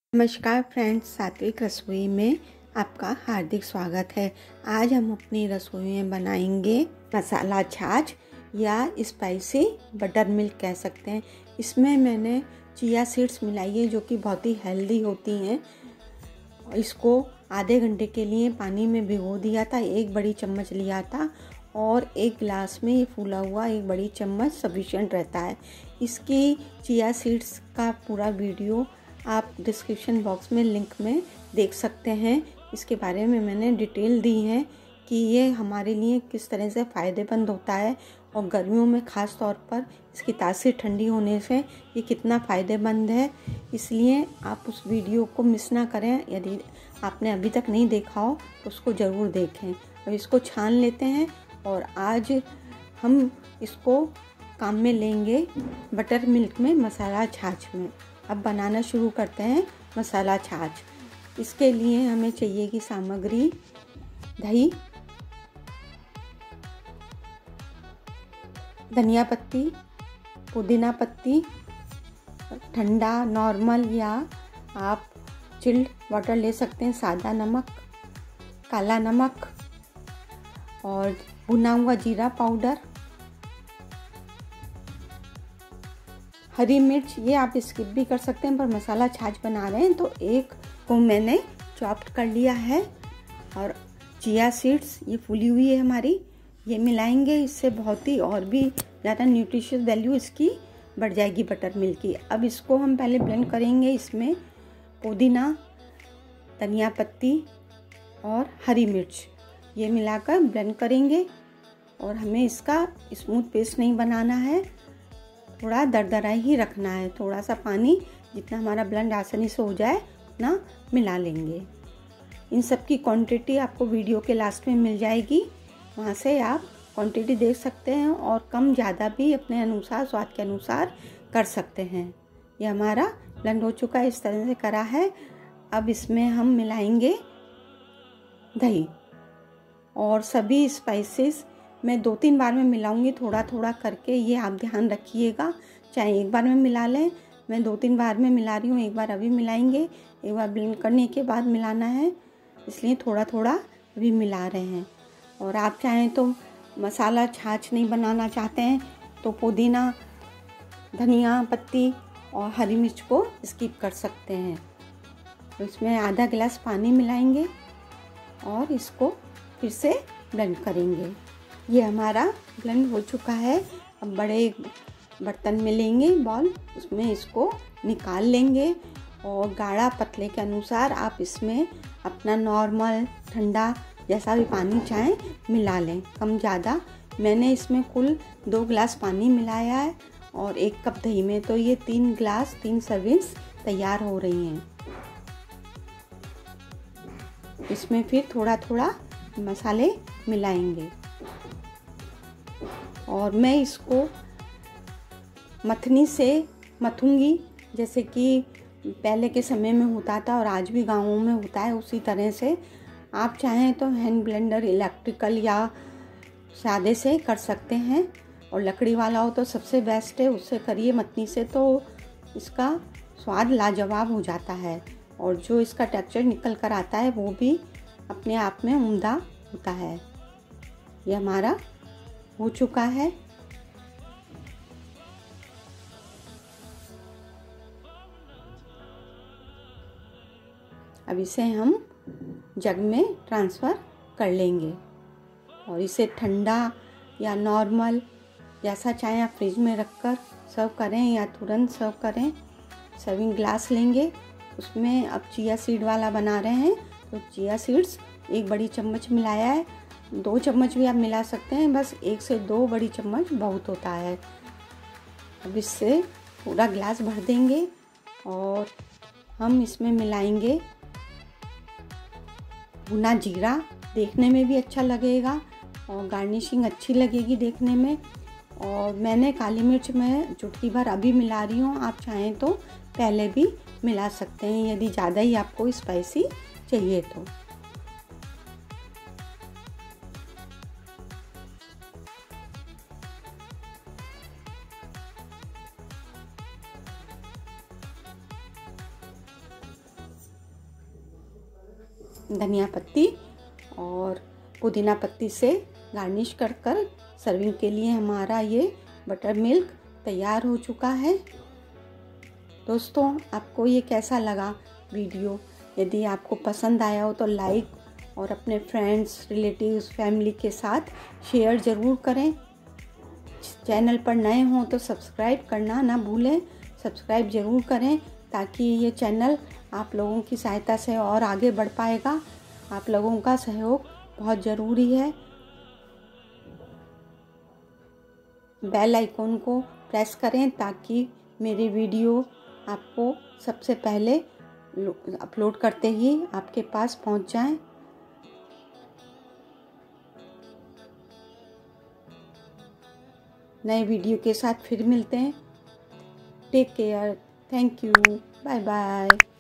नमस्कार फ्रेंड्स, सात्विक रसोई में आपका हार्दिक स्वागत है। आज हम अपनी रसोई में बनाएंगे मसाला छाछ या स्पाइसी बटर मिल्क कह सकते हैं। इसमें मैंने चिया सीड्स मिलाई है जो कि बहुत ही हेल्दी होती हैं। इसको आधे घंटे के लिए पानी में भिगो दिया था। एक बड़ी चम्मच लिया था और एक गिलास में ये फूला हुआ एक बड़ी चम्मच सफिशिएंट रहता है। इसकी चिया सीड्स का पूरा वीडियो आप डिस्क्रिप्शन बॉक्स में लिंक में देख सकते हैं। इसके बारे में मैंने डिटेल दी है कि ये हमारे लिए किस तरह से फ़ायदेमंद होता है और गर्मियों में ख़ास तौर पर इसकी तासीर ठंडी होने से ये कितना फ़ायदेमंद है। इसलिए आप उस वीडियो को मिस ना करें। यदि आपने अभी तक नहीं देखा हो तो उसको ज़रूर देखें। अब इसको छान लेते हैं और आज हम इसको काम में लेंगे बटर मिल्क में मसाला छाछ में। अब बनाना शुरू करते हैं मसाला छाछ। इसके लिए हमें चाहिए कि सामग्री दही, धनिया पत्ती, पुदीना पत्ती, ठंडा नॉर्मल या आप चिल्ड वाटर ले सकते हैं, सादा नमक, काला नमक और भुना हुआ जीरा पाउडर, हरी मिर्च। ये आप स्किप भी कर सकते हैं पर मसाला छाछ बना रहे हैं तो एक को मैंने चॉप्ड कर लिया है। और चिया सीड्स ये फूली हुई है हमारी, ये मिलाएंगे। इससे बहुत ही और भी ज़्यादा न्यूट्रिशियस वैल्यू इसकी बढ़ जाएगी बटर मिल्क की। अब इसको हम पहले ब्लेंड करेंगे। इसमें पुदीना, धनिया पत्ती और हरी मिर्च ये मिलाकर ब्लेंड करेंगे। और हमें इसका स्मूथ पेस्ट नहीं बनाना है, थोड़ा दरदरा ही रखना है। थोड़ा सा पानी, जितना हमारा ब्लेंड आसानी से हो जाए उतना मिला लेंगे। इन सब की क्वांटिटी आपको वीडियो के लास्ट में मिल जाएगी, वहाँ से आप क्वांटिटी देख सकते हैं और कम ज़्यादा भी अपने अनुसार, स्वाद के अनुसार कर सकते हैं। ये हमारा ब्लेंड हो चुका है, इस तरह से करा है। अब इसमें हम मिलाएंगे दही और सभी स्पाइसेस मैं 2-3 बार में मिलाऊंगी, थोड़ा थोड़ा करके। ये आप ध्यान रखिएगा, चाहे एक बार में मिला लें। मैं 2-3 बार में मिला रही हूँ, एक बार अभी मिलाएंगे, एक बार ब्लेंड करने के बाद मिलाना है, इसलिए थोड़ा थोड़ा अभी मिला रहे हैं। और आप चाहें तो मसाला छाछ नहीं बनाना चाहते हैं तो पुदीना, धनिया पत्ती और हरी मिर्च को स्किप कर सकते हैं। तो इसमें आधा गिलास पानी मिलाएंगे और इसको फिर से ब्लेंड करेंगे। ये हमारा ब्लेंड हो चुका है। अब बड़े बर्तन में लेंगे बाउल, उसमें इसको निकाल लेंगे और गाढ़ा पतले के अनुसार आप इसमें अपना नॉर्मल ठंडा जैसा भी पानी चाहें मिला लें, कम ज़्यादा। मैंने इसमें कुल 2 गिलास पानी मिलाया है और 1 कप दही में, तो ये 3 गिलास 3 सर्विंग्स तैयार हो रही हैं। इसमें फिर थोड़ा थोड़ा मसाले मिलाएंगे और मैं इसको मथनी से मथूंगी, जैसे कि पहले के समय में होता था और आज भी गाँवों में होता है, उसी तरह से। आप चाहें तो हैंड ब्लेंडर इलेक्ट्रिकल या सादे से कर सकते हैं, और लकड़ी वाला हो तो सबसे बेस्ट है, उससे करिए मथनी से, तो इसका स्वाद लाजवाब हो जाता है और जो इसका टेक्सचर निकल कर आता है वो भी अपने आप में उम्दा होता है। ये हमारा हो चुका है। अब इसे हम जग में ट्रांसफ़र कर लेंगे और इसे ठंडा या नॉर्मल जैसा चाहें आप फ्रिज में रखकर सर्व करें या तुरंत सर्व करें। सर्विंग ग्लास लेंगे, उसमें अब चिया सीड वाला बना रहे हैं तो चिया सीड्स 1 बड़ी चम्मच मिलाया है। 2 चम्मच भी आप मिला सकते हैं, बस 1 से 2 बड़ी चम्मच बहुत होता है। अब इससे पूरा गिलास भर देंगे और हम इसमें मिलाएंगे भुना जीरा, देखने में भी अच्छा लगेगा और गार्निशिंग अच्छी लगेगी देखने में। और मैंने काली मिर्च में चुटकी भर अभी मिला रही हूँ, आप चाहें तो पहले भी मिला सकते हैं यदि ज़्यादा ही आपको स्पाइसी चाहिए तो। धनिया पत्ती और पुदीना पत्ती से गार्निश कर कर सर्विंग के लिए हमारा ये बटर मिल्क तैयार हो चुका है। दोस्तों, आपको ये कैसा लगा वीडियो? यदि आपको पसंद आया हो तो लाइक और अपने फ्रेंड्स, रिलेटिव्स, फैमिली के साथ शेयर ज़रूर करें। चैनल पर नए हों तो सब्सक्राइब करना ना भूलें। सब्सक्राइब ज़रूर करें ताकि ये चैनल आप लोगों की सहायता से और आगे बढ़ पाएगा। आप लोगों का सहयोग बहुत ज़रूरी है। बेल आइकॉन को प्रेस करें ताकि मेरी वीडियो आपको सबसे पहले अपलोड करते ही आपके पास पहुंच जाए। नए वीडियो के साथ फिर मिलते हैं। Take care. Thank you. Bye bye.